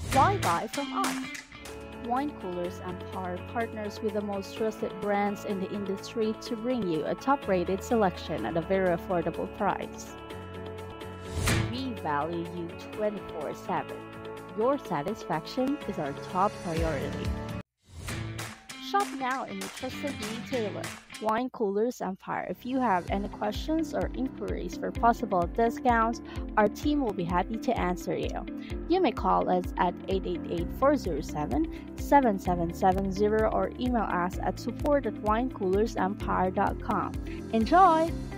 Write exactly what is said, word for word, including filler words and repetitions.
Why buy from us? Wine Coolers Empire partners with the most trusted brands in the industry to bring you a top-rated selection at a very affordable price. We value you twenty-four seven. Your satisfaction is our top priority. Shop now in your trusted retailer, Wine Coolers Empire. If you have any questions or inquiries for possible discounts, our team will be happy to answer you. You may call us at eight eight eight, four zero seven, seven seven seven zero or email us at support at wine coolers empire dot com. Enjoy!